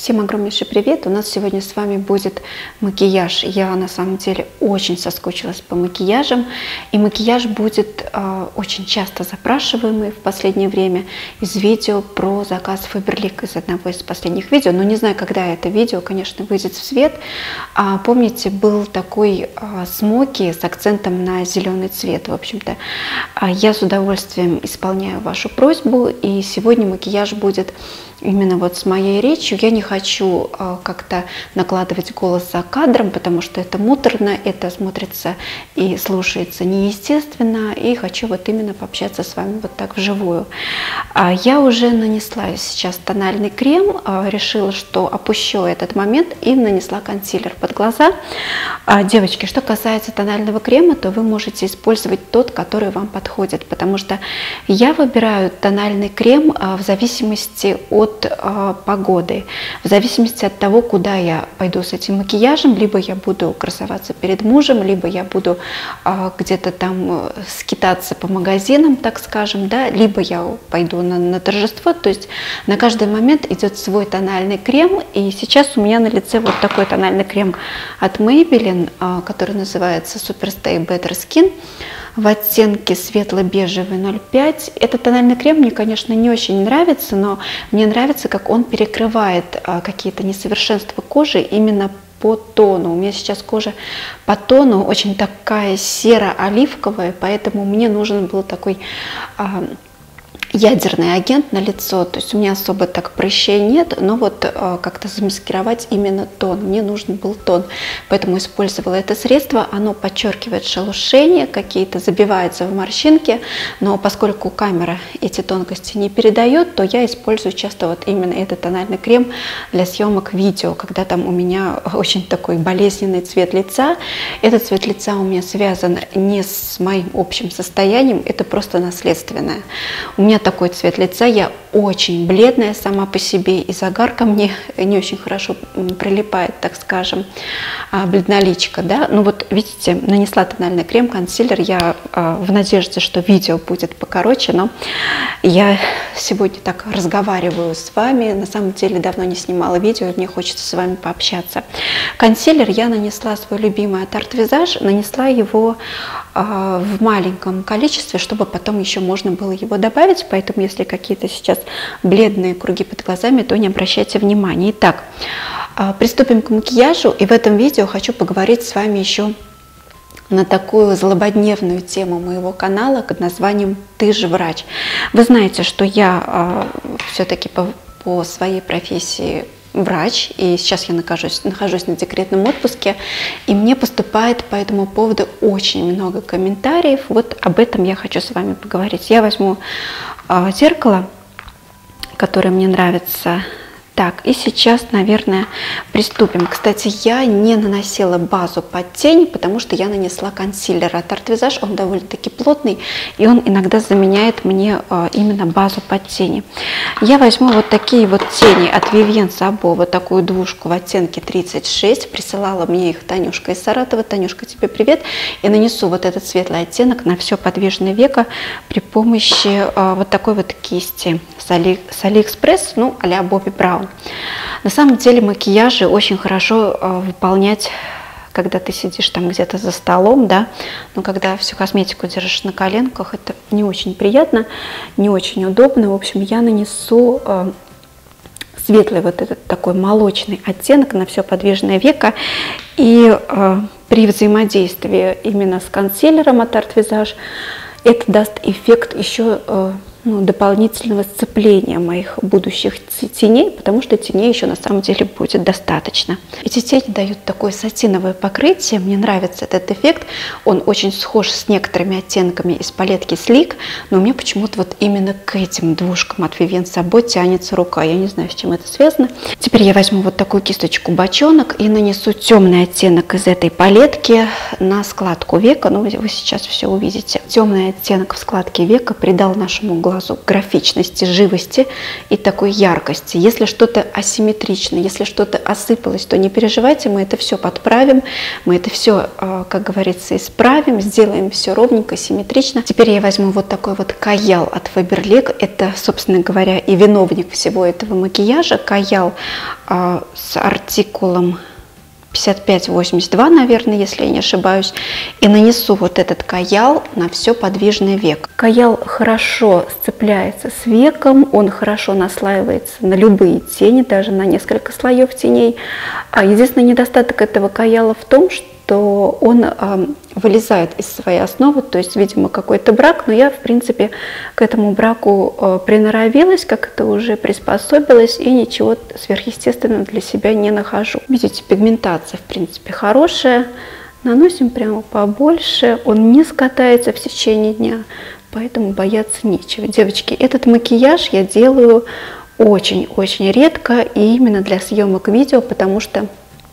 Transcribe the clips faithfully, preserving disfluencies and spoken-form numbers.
Всем огромнейший привет! У нас сегодня с вами будет макияж. Я на самом деле очень соскучилась по макияжам. И макияж будет э, очень часто запрашиваемый в последнее время из видео про заказ Faberlic, из одного из последних видео. Но не знаю, когда это видео, конечно, выйдет в свет. А, помните, был такой э, смоки с акцентом на зеленый цвет. В общем-то, э, я с удовольствием исполняю вашу просьбу. И сегодня макияж будет именно вот с моей речью. Я не хочу э, как-то накладывать голос за кадром, потому что это муторно, это смотрится и слушается неестественно, и хочу вот именно пообщаться с вами вот так вживую. А я уже нанесла сейчас тональный крем, э, решила, что опущу этот момент и нанесла консилер под глаза. А, девочки, что касается тонального крема, то вы можете использовать тот, который вам подходит, потому что я выбираю тональный крем э, в зависимости от от э, погоды, в зависимости от того, куда я пойду с этим макияжем, либо я буду красоваться перед мужем, либо я буду э, где-то там э, скитаться по магазинам, так скажем, да, либо я пойду на, на торжество, то есть на каждый момент идет свой тональный крем, и сейчас у меня на лице вот такой тональный крем от Maybelline, э, который называется Superstay Better Skin, в оттенке светло-бежевый ноль пять. Этот тональный крем мне, конечно, не очень нравится, но мне нравится, как он перекрывает а, какие-то несовершенства кожи именно по тону. У меня сейчас кожа по тону очень такая серо-оливковая, поэтому мне нужен был такой а, ядерный агент на лицо, то есть у меня особо так прыщей нет, но вот э, как-то замаскировать именно тон, мне нужен был тон, поэтому использовала это средство. Оно подчеркивает шелушения какие-то, забивается в морщинки, но поскольку камера эти тонкости не передает, то я использую часто вот именно этот тональный крем для съемок видео, когда там у меня очень такой болезненный цвет лица. Этот цвет лица у меня связан не с моим общим состоянием, это просто наследственное. У меня такой цвет лица, я очень бледная сама по себе, и загар ко мне не очень хорошо прилипает, так скажем, бледноличка, да. Ну вот видите, нанесла тональный крем, консилер, я в надежде, что видео будет покороче, но я сегодня так разговариваю с вами, на самом деле давно не снимала видео, и мне хочется с вами пообщаться. Консилер я нанесла свой любимый от Art Visage, нанесла его в маленьком количестве, чтобы потом еще можно было его добавить, поэтому если какие-то сейчас бледные круги под глазами, то не обращайте внимания. Итак, приступим к макияжу, и в этом видео хочу поговорить с вами еще на такую злободневную тему моего канала под названием «Ты же врач». Вы знаете, что я все-таки по, по своей профессии врач, и сейчас я нахожусь, нахожусь на декретном отпуске, и мне поступает по этому поводу очень много комментариев. Вот об этом я хочу с вами поговорить. Я возьму э, зеркало, которое мне нравится. Так, и сейчас, наверное, приступим. Кстати, я не наносила базу под тень, потому что я нанесла консилер от Art Visage. Он довольно-таки плотный, и он иногда заменяет мне а, именно базу под тени. Я возьму вот такие вот тени от Vivienne Sabo, вот такую двушку в оттенке тридцать шесть. Присылала мне их Танюшка из Саратова. Танюшка, тебе привет. И нанесу вот этот светлый оттенок на все подвижное веко при помощи а, вот такой вот кисти с, Али, с Алиэкспресс, ну, а-ля Бобби Браун. На самом деле макияжи очень хорошо э, выполнять, когда ты сидишь там где-то за столом, да, но когда всю косметику держишь на коленках, это не очень приятно, не очень удобно. В общем, я нанесу э, светлый вот этот такой молочный оттенок на все подвижное веко, и э, при взаимодействии именно с консилером от Art Visage это даст эффект еще э, ну, дополнительного сцепления моих будущих теней, потому что теней еще на самом деле будет достаточно. Эти тени дают такое сатиновое покрытие, мне нравится этот эффект, он очень схож с некоторыми оттенками из палетки Sleek, но мне почему-то вот именно к этим двушкам от Vivienne Sabo тянется рука, я не знаю, с чем это связано. Теперь я возьму вот такую кисточку бочонок и нанесу темный оттенок из этой палетки на складку века, ну вы сейчас все увидите. Темный оттенок в складке века придал нашему глазу глазу графичности, живости и такой яркости. Если что-то асимметрично, если что-то осыпалось, то не переживайте, мы это все подправим, мы это все, как говорится, исправим, сделаем все ровненько, симметрично. Теперь я возьму вот такой вот каял от Faberlic. Это, собственно говоря, и виновник всего этого макияжа. Каял а, с артикулом пятьдесят пять восемьдесят два, наверное, если я не ошибаюсь, и нанесу вот этот каял на все подвижное веко. Каял хорошо сцепляется с веком, он хорошо наслаивается на любые тени, даже на несколько слоев теней. А единственный недостаток этого каяла в том, что то он э, вылезает из своей основы, то есть, видимо, какой-то брак, но я, в принципе, к этому браку э, приноровилась, как это уже приспособилась, и ничего сверхъестественного для себя не нахожу. Видите, пигментация, в принципе, хорошая, наносим прямо побольше, он не скатается в течение дня, поэтому бояться нечего. Девочки, этот макияж я делаю очень-очень редко, и именно для съемок видео, потому что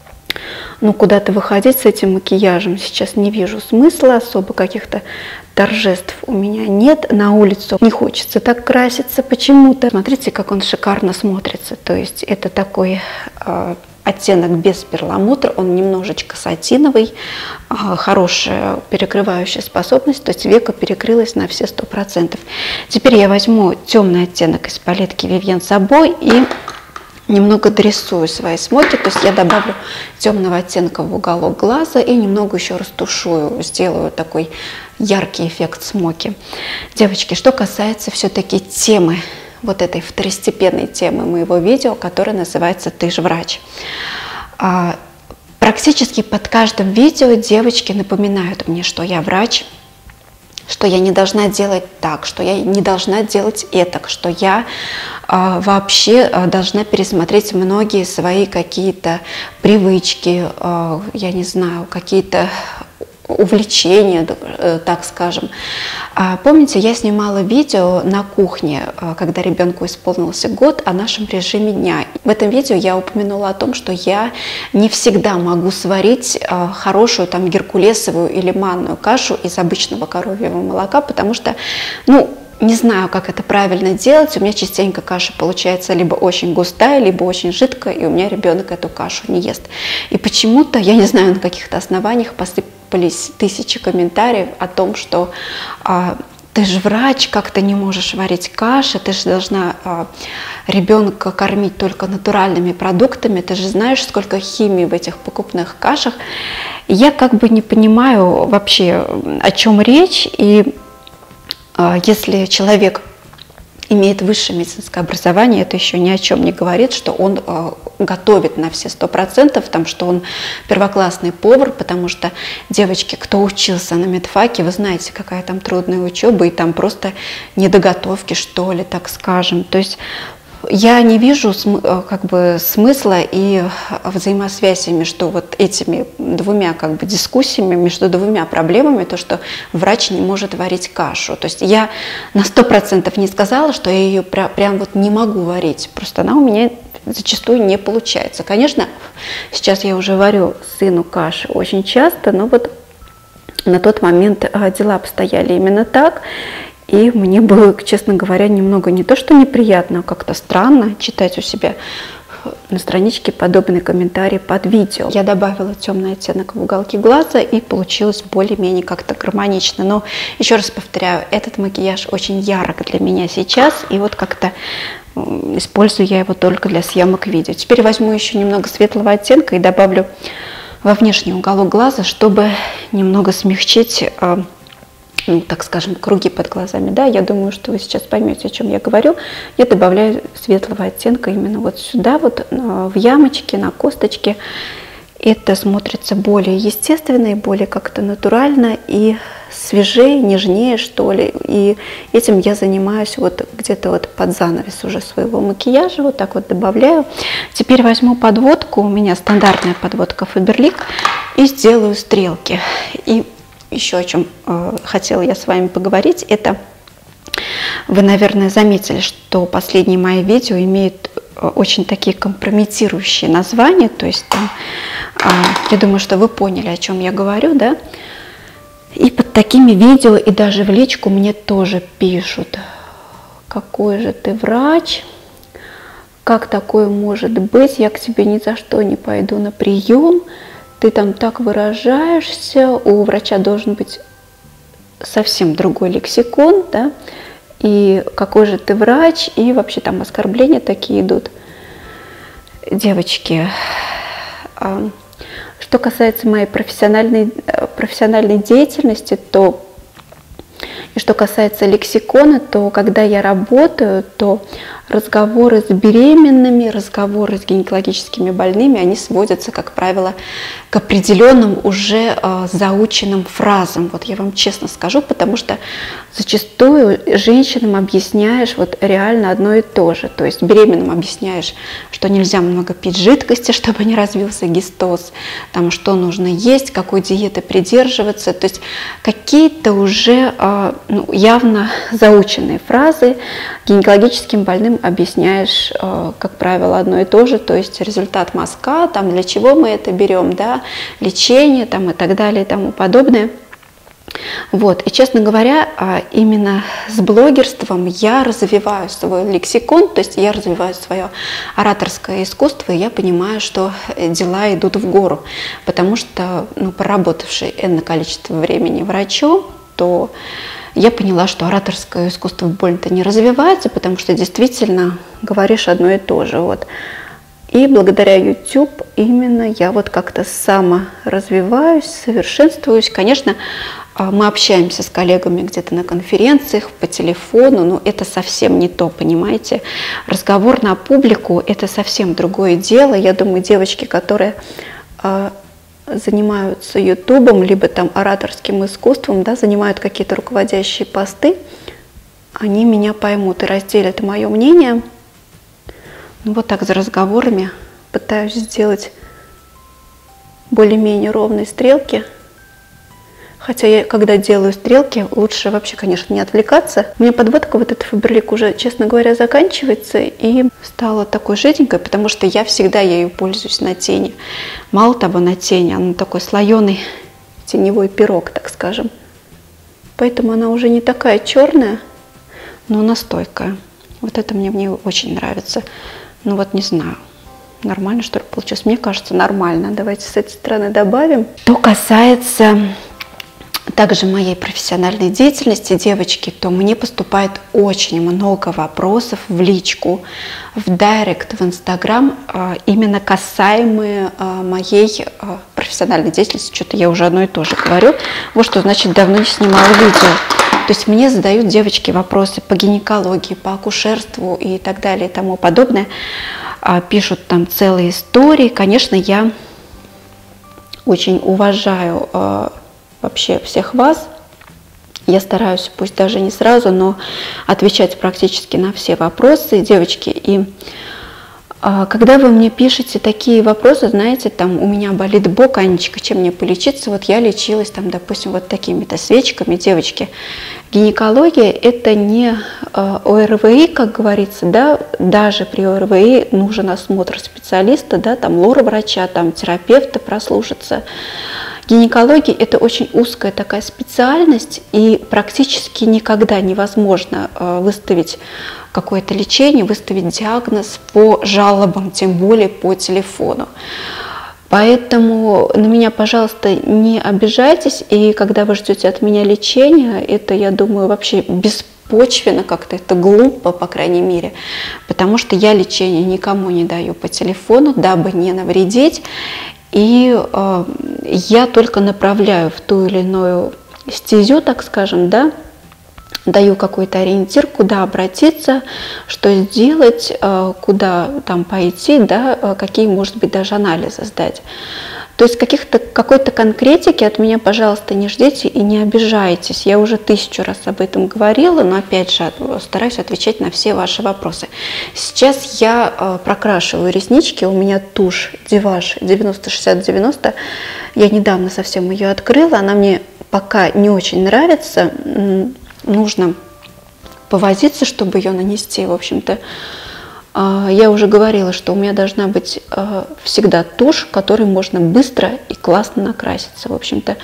ну, куда-то выходить с этим макияжем сейчас не вижу смысла, особо каких-то торжеств у меня нет. На улицу не хочется так краситься почему-то. Смотрите, как он шикарно смотрится. То есть это такой э, оттенок без перламутра, он немножечко сатиновый, э, хорошая перекрывающая способность, то есть веко перекрылось на все сто процентов. Теперь я возьму темный оттенок из палетки Vivienne Saboi и немного дорисую свои смоки, то есть я добавлю темного оттенка в уголок глаза и немного еще растушую, сделаю такой яркий эффект смоки. Девочки, что касается все-таки темы, вот этой второстепенной темы моего видео, которая называется «Ты ж врач». А, практически под каждым видео девочки напоминают мне, что я врач, что я не должна делать так, что я не должна делать это, что я а, вообще а, должна пересмотреть многие свои какие-то привычки, а, я не знаю, какие-то увлечения, так скажем. А, помните, я снимала видео на кухне, когда ребенку исполнился год, о нашем режиме дня. В этом видео я упомянула о том, что я не всегда могу сварить а, хорошую там геркулесовую или манную кашу из обычного коровьего молока, потому что, ну, не знаю, как это правильно делать. У меня частенько каша получается либо очень густая, либо очень жидкая, и у меня ребенок эту кашу не ест. И почему-то, я не знаю, на каких-то основаниях посыпались тысячи комментариев о том, что а, ты же врач, как ты не можешь варить каши, ты же должна а, ребенка кормить только натуральными продуктами, ты же знаешь, сколько химии в этих покупных кашах. И я как бы не понимаю вообще, о чем речь, и если человек имеет высшее медицинское образование, это еще ни о чем не говорит, что он э, готовит на все сто процентов, там, что он первоклассный повар, потому что, девочки, кто учился на медфаке, вы знаете, какая там трудная учеба, и там просто недоготовки, что ли, так скажем. То есть я не вижу как бы смысла и взаимосвязи между вот этими двумя как бы дискуссиями, между двумя проблемами, то, что врач не может варить кашу. То есть я на сто процентов не сказала, что я ее прям, прям вот не могу варить, просто она у меня зачастую не получается. Конечно, сейчас я уже варю сыну каши очень часто, но вот на тот момент дела обстояли именно так. И мне было, честно говоря, немного не то что неприятно, а как-то странно читать у себя на страничке подобные комментарии под видео. Я добавила темный оттенок в уголке глаза, и получилось более-менее как-то гармонично. Но еще раз повторяю, этот макияж очень ярок для меня сейчас, и вот как-то использую я его только для съемок видео. Теперь возьму еще немного светлого оттенка и добавлю во внешний уголок глаза, чтобы немного смягчить, ну, так скажем, круги под глазами. Да, я думаю, что вы сейчас поймете, о чем я говорю. Я добавляю светлого оттенка именно вот сюда, вот в ямочке, на косточке. Это смотрится более естественно и более как-то натурально и свежее, нежнее, что ли. И этим я занимаюсь вот где-то вот под занавес уже своего макияжа. Вот так вот добавляю. Теперь возьму подводку. У меня стандартная подводка Faberlic. И сделаю стрелки. И еще о чем э, хотела я с вами поговорить, это вы, наверное, заметили, что последние мои видео имеют э, очень такие компрометирующие названия, то есть там, э, я думаю, что вы поняли, о чем я говорю, да, и под такими видео и даже в личку мне тоже пишут какой же ты врач, как такое может быть, я к тебе ни за что не пойду на прием, ты там так выражаешься, у врача должен быть совсем другой лексикон, да, и какой же ты врач, и вообще там оскорбления такие идут. Девочки, что касается моей профессиональной, профессиональной деятельности, то и что касается лексикона, то когда я работаю, то разговоры с беременными, разговоры с гинекологическими больными, они сводятся, как правило, к определенным уже э, заученным фразам. Вот я вам честно скажу, потому что зачастую женщинам объясняешь вот реально одно и то же. То есть беременным объясняешь, что нельзя много пить жидкости, чтобы не развился гистоз, там, что нужно есть, какой диеты придерживаться. То есть какие-то уже э, ну, явно заученные фразы. Гинекологическим больным объясняешь, э, как правило, одно и то же, то есть результат мазка, там, для чего мы это берем, да, лечение там, и так далее и тому подобное. Вот. И, честно говоря, именно с блогерством я развиваю свой лексикон, то есть я развиваю свое ораторское искусство, и я понимаю, что дела идут в гору, потому что, ну, проработавший энное количество времени врачом, то я поняла, что ораторское искусство больно-то не развивается, потому что действительно говоришь одно и то же. Вот. И благодаря YouTube именно я вот как-то саморазвиваюсь, совершенствуюсь. Конечно, мы общаемся с коллегами где-то на конференциях, по телефону, но это совсем не то, понимаете. Разговор на публику – это совсем другое дело. Я думаю, девочки, которые занимаются ютубом, либо там ораторским искусством, да, занимают какие-то руководящие посты, они меня поймут и разделят мое мнение. Ну, вот так за разговорами пытаюсь сделать более-менее ровные стрелки. Хотя я, когда делаю стрелки, лучше вообще, конечно, не отвлекаться. У меня подводка, вот этот фаберлик уже, честно говоря, заканчивается и стала такой жиденькой, потому что я всегда ею пользуюсь на тени. Мало того, на тени, она такой слоеный теневой пирог, так скажем. Поэтому она уже не такая черная, но она стойкая. Вот это мне в ней очень нравится. Ну вот не знаю, нормально что ли получилось? Мне кажется, нормально. Давайте с этой стороны добавим. Что касается также моей профессиональной деятельности, девочки, то мне поступает очень много вопросов в личку, в директ, в Инстаграм, именно касаемые моей профессиональной деятельности. Что-то я уже одно и то же говорю. Вот что значит давно не снимала видео. То есть мне задают девочки вопросы по гинекологии, по акушерству и так далее и тому подобное. Пишут там целые истории. Конечно, я очень уважаю вообще всех вас. Я стараюсь, пусть даже не сразу, но отвечать практически на все вопросы, девочки. И а, когда вы мне пишете такие вопросы, знаете, там, у меня болит бок, Анечка, чем мне полечиться? Вот я лечилась, там, допустим, вот такими-то свечками, девочки. Гинекология – это не а, ОРВИ, как говорится, да, даже при ОРВИ нужен осмотр специалиста, да, там, лор-врача, там, терапевта прослушаться. Гинекология – это очень узкая такая специальность, и практически никогда невозможно выставить какое-то лечение, выставить диагноз по жалобам, тем более по телефону. Поэтому на меня, пожалуйста, не обижайтесь, и когда вы ждете от меня лечения, это, я думаю, вообще беспочвенно, как-то это глупо, по крайней мере, потому что я лечение никому не даю по телефону, дабы не навредить. И э, я только направляю в ту или иную стезю, так скажем, да, даю какой-то ориентир, куда обратиться, что сделать, э, куда там пойти, да, э, какие, может быть, даже анализы сдать. То есть каких-то, какой-то конкретики от меня, пожалуйста, не ждите и не обижайтесь. Я уже тысячу раз об этом говорила, но опять же стараюсь отвечать на все ваши вопросы. Сейчас я э, прокрашиваю реснички, у меня тушь Диваш девяносто шестьдесят девяносто. Я недавно совсем ее открыла, она мне пока не очень нравится. Нужно повозиться, чтобы ее нанести, в общем-то. Я уже говорила, что у меня должна быть всегда тушь, которой можно быстро и классно накраситься. В общем-то,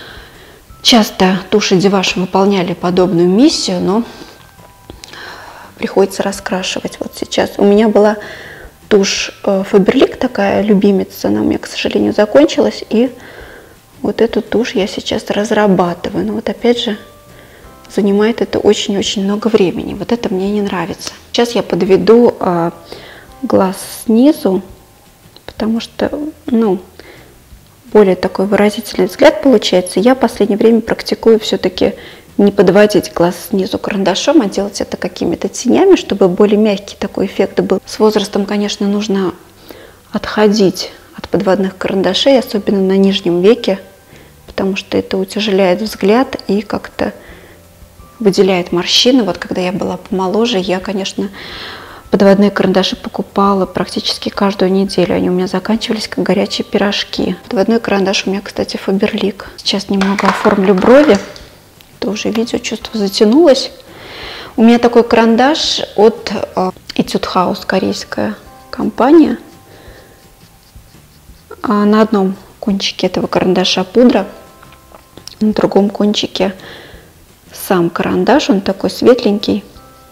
часто туши Диваш выполняли подобную миссию, но приходится раскрашивать. Вот сейчас у меня была тушь Faberlic, такая любимица, она у меня, к сожалению, закончилась, и вот эту тушь я сейчас разрабатываю. Но вот опять же, занимает это очень-очень много времени. Вот это мне не нравится. Сейчас я подведу а, глаз снизу, потому что, ну, более такой выразительный взгляд получается. Я в последнее время практикую все-таки не подводить глаз снизу карандашом, а делать это какими-то тенями, чтобы более мягкий такой эффект был. С возрастом, конечно, нужно отходить от подводных карандашей, особенно на нижнем веке, потому что это утяжеляет взгляд и как-то выделяет морщины. Вот когда я была помоложе, я, конечно, подводные карандаши покупала практически каждую неделю. Они у меня заканчивались, как горячие пирожки. Подводной карандаш у меня, кстати, Faberlic. Сейчас немного оформлю брови. Это уже видео, чувство затянулось. У меня такой карандаш от э, Etude House, корейская компания. А на одном кончике этого карандаша пудра, на другом кончике сам карандаш. Он такой светленький.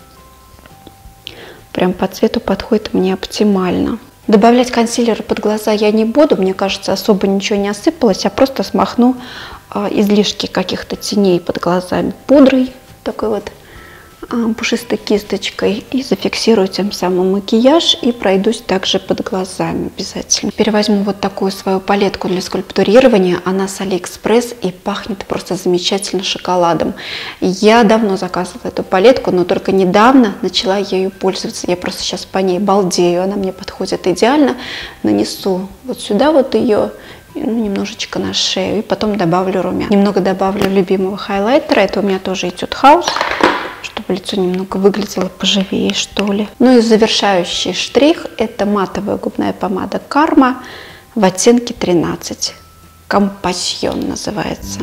Прям по цвету подходит мне оптимально. Добавлять консилер под глаза я не буду. Мне кажется, особо ничего не осыпалось. Я просто смахну а, излишки каких-то теней под глазами пудрой, такой вот а, пушистой кисточкой, и зафиксирую тем самым макияж и пройдусь также под глазами обязательно. Теперь возьму вот такую свою палетку для скульптурирования. Она с Алиэкспресс и пахнет просто замечательно шоколадом. Я давно заказывала эту палетку, но только недавно начала ею пользоваться. Я просто сейчас по ней балдею. Она мне подходит идеально. Нанесу вот сюда вот ее, ну, немножечко на шею, и потом добавлю румян. Немного добавлю любимого хайлайтера. Это у меня тоже Etude House, чтобы лицо немного выглядело поживее, что ли. Ну и завершающий штрих – это матовая губная помада Karma в оттенке тринадцать. Компасьон называется.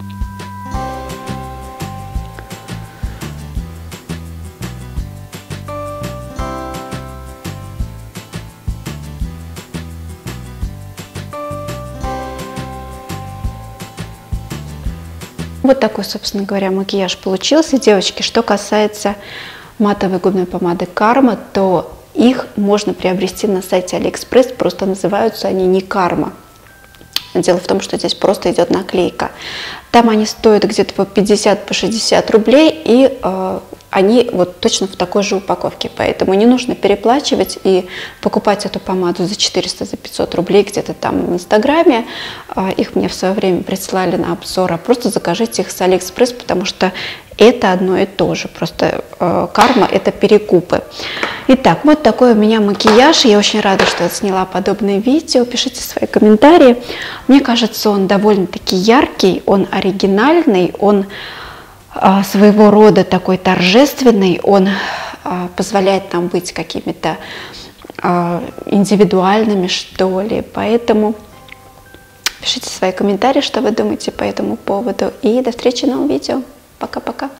Вот такой, собственно говоря, макияж получился. Девочки, что касается матовой губной помады Karma, то их можно приобрести на сайте Алиэкспресс, просто называются они не Karma. Дело в том, что здесь просто идет наклейка. Там они стоят где-то по пятьдесят, по шестьдесят рублей, и э, они вот точно в такой же упаковке. Поэтому не нужно переплачивать и покупать эту помаду за четыреста, за пятьсот рублей где-то там в Инстаграме. Э, их мне в свое время присылали на обзор, а просто закажите их с Алиэкспресс, потому что это одно и то же. Просто э, Karma – это перекупы. Итак, вот такой у меня макияж. Я очень рада, что я сняла подобное видео. Пишите свои комментарии. Мне кажется, он довольно-таки яркий, он оригинальный, он а, своего рода такой торжественный, он а, позволяет нам быть какими-то а, индивидуальными, что ли. Поэтому пишите свои комментарии, что вы думаете по этому поводу. И до встречи в новом видео. Пока-пока.